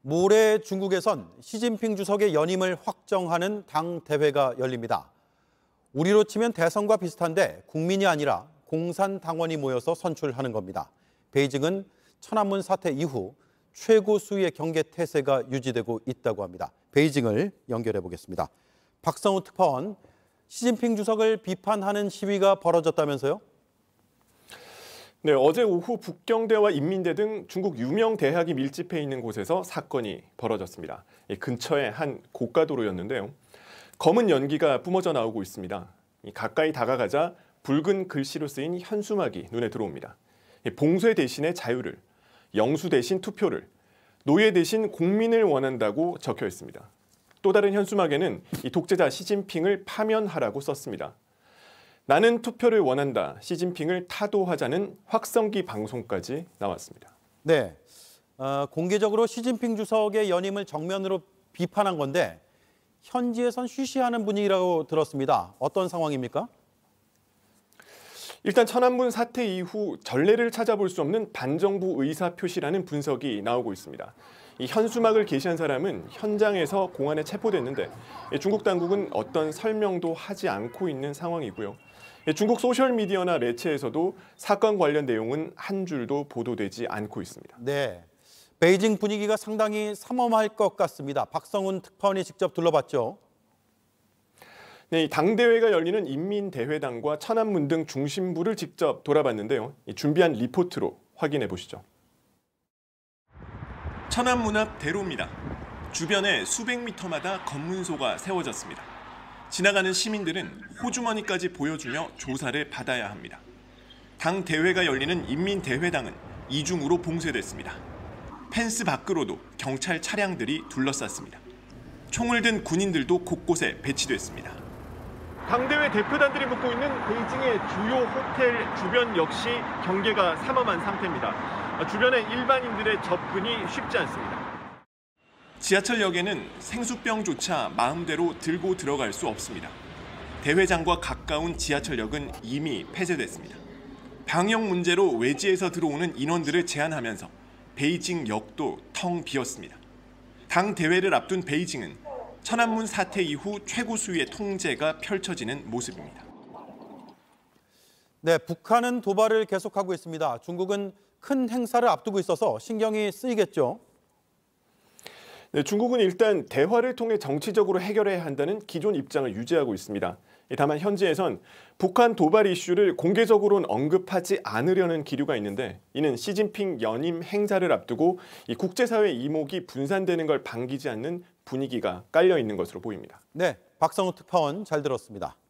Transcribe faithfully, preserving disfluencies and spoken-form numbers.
모레 중국에선 시진핑 주석의 연임을 확정하는 당 대회가 열립니다. 우리로 치면 대선과 비슷한데 국민이 아니라 공산당원이 모여서 선출하는 겁니다. 베이징은 천안문 사태 이후 최고 수위의 경계 태세가 유지되고 있다고 합니다. 베이징을 연결해 보겠습니다. 박성우 특파원, 시진핑 주석을 비판하는 시위가 벌어졌다면서요? 네, 어제 오후 북경대와 인민대 등 중국 유명 대학이 밀집해 있는 곳에서 사건이 벌어졌습니다. 근처의 한 고가도로였는데요. 검은 연기가 뿜어져 나오고 있습니다. 가까이 다가가자 붉은 글씨로 쓰인 현수막이 눈에 들어옵니다. 봉쇄 대신에 자유를, 영수 대신 투표를, 노예 대신 국민을 원한다고 적혀 있습니다. 또 다른 현수막에는 이 독재자 시진핑을 파면하라고 썼습니다. 나는 투표를 원한다, 시진핑을 타도하자는 확성기 방송까지 나왔습니다. 네, 어, 공개적으로 시진핑 주석의 연임을 정면으로 비판한 건데 현지에선 쉬쉬하는 분위기라고 들었습니다. 어떤 상황입니까? 일단 천안문 사태 이후 전례를 찾아볼 수 없는 반정부 의사표시라는 분석이 나오고 있습니다. 이 현수막을 게시한 사람은 현장에서 공안에 체포됐는데 중국 당국은 어떤 설명도 하지 않고 있는 상황이고요. 중국 소셜미디어나 매체에서도 사건 관련 내용은 한 줄도 보도되지 않고 있습니다. 네, 베이징 분위기가 상당히 삼엄할 것 같습니다. 박성훈 특파원이 직접 둘러봤죠. 네, 당대회가 열리는 인민대회당과 천안문 등 중심부를 직접 돌아봤는데요. 준비한 리포트로 확인해 보시죠. 천안문 앞 대로입니다. 주변에 수백 미터마다 검문소가 세워졌습니다. 지나가는 시민들은 호주머니까지 보여주며 조사를 받아야 합니다. 당 대회가 열리는 인민대회당은 이중으로 봉쇄됐습니다. 펜스 밖으로도 경찰 차량들이 둘러쌌습니다. 총을 든 군인들도 곳곳에 배치됐습니다. 당대회 대표단들이 묵고 있는 베이징의 주요 호텔 주변 역시 경계가 삼엄한 상태입니다. 주변에 일반인들의 접근이 쉽지 않습니다. 지하철역에는 생수병조차 마음대로 들고 들어갈 수 없습니다. 대회장과 가까운 지하철역은 이미 폐쇄됐습니다. 방역 문제로 외지에서 들어오는 인원들을 제한하면서 베이징 역도 텅 비었습니다. 당 대회를 앞둔 베이징은 천안문 사태 이후 최고 수위의 통제가 펼쳐지는 모습입니다. 네, 북한은 도발을 계속하고 있습니다. 중국은 큰 행사를 앞두고 있어서 신경이 쓰이겠죠. 네, 중국은 일단 대화를 통해 정치적으로 해결해야 한다는 기존 입장을 유지하고 있습니다. 다만 현지에선 북한 도발 이슈를 공개적으로는 언급하지 않으려는 기류가 있는데 이는 시진핑 연임 행사를 앞두고 이 국제사회 이목이 분산되는 걸 반기지 않는 분위기가 깔려 있는 것으로 보입니다. 네, 박성우 특파원 잘 들었습니다.